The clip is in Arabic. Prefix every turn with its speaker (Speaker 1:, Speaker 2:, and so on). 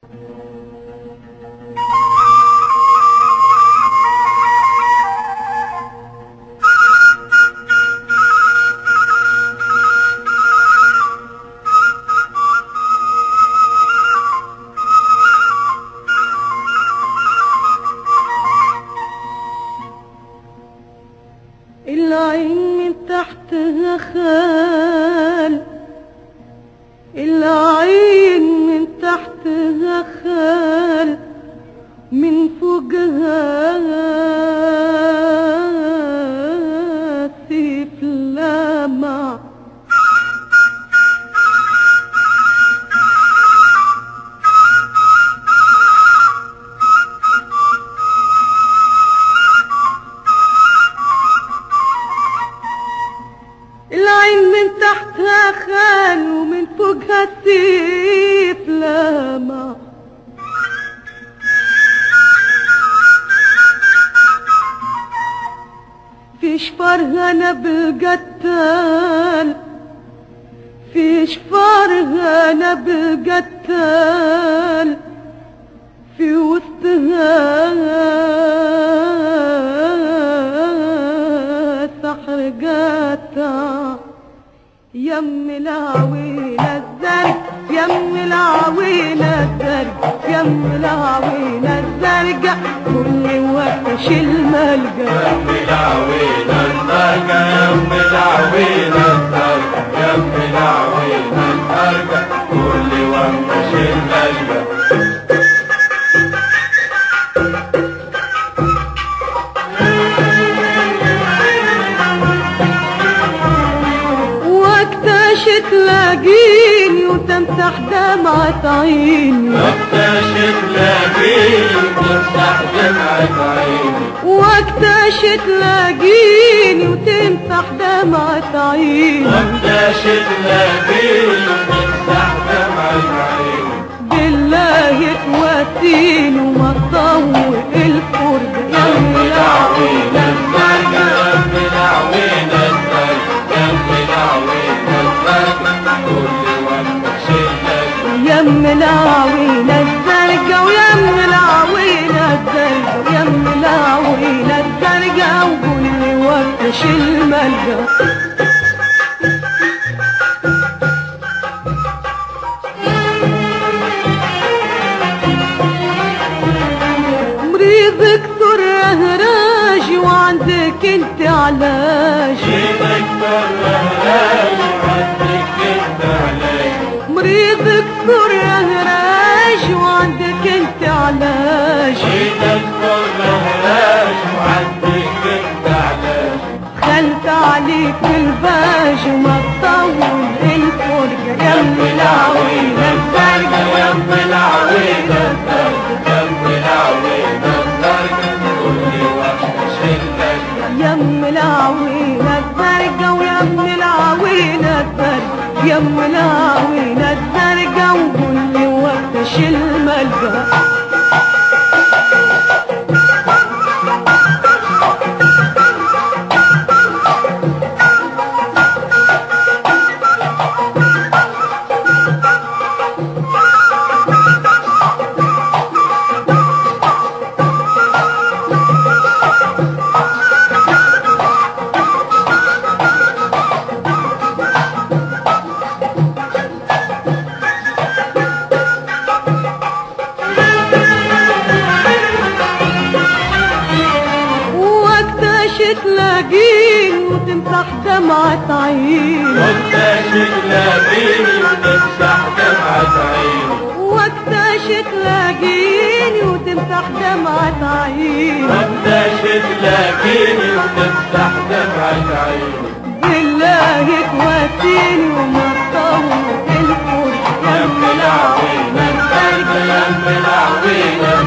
Speaker 1: العين من تحتها خال، العين من تحتها خال، من فوقها سيف لامع. العين من تحتها خال ومن فوقها سيف لامع. في شفرها نبل قتال، في شفرها نبل قتال، في وسطها سحر قاتل. يم العويل الزرق، يم العويل الزرق، يم العويل الزرق، كل وقت الملقى.
Speaker 2: يم العويل الزرق، يم العويل الزرق، يم العويل الزرق، كل وقت الملقى.
Speaker 1: تلاقيني وتمسح دمعة عيني،
Speaker 2: وقتاش تلاقيني وتمسح دمعة عيني،
Speaker 1: وقتاش تلاقيني وتمسح دمعة عيني،
Speaker 2: وقتاش تلاقيني وتمسح دمعة عيني.
Speaker 1: بالله تواسيني وما تطول الفرجة.
Speaker 2: يم العويل الزرق، يم العويل الزرق، يم العويل الزرق، كل وقت الملقى.
Speaker 1: يم العويل الزرقا ويم العويل الزرقا، يم العويل الزرقا، وكل وقت الملقى. مريضك ترهراج وعندك انت علاج، مريضك ترهراج وعندك انت علاج، خلت عليك الباج وما تطول الفرجة. يم العويل الزرقا ويم العويل الزرقا،
Speaker 2: يم العويل الزرقا، كل وقت الملقى.
Speaker 1: يم العويل الزرقا ويم العويل الزرقا، يم العويل الزرقا، وكل وقت الملقى. تلاقيني وتمسح دمعة عيني،
Speaker 2: وقتاش تلاقيني وتمسح دمعة عيني،
Speaker 1: وقتاش تلاقيني وتمسح دمعة عيني،
Speaker 2: وقتاش تلاقيني وتمسح دمعة عيني.
Speaker 1: بالله تواسيني وما تطول الفرجة.
Speaker 2: يم العويل الزرقا، يم العويل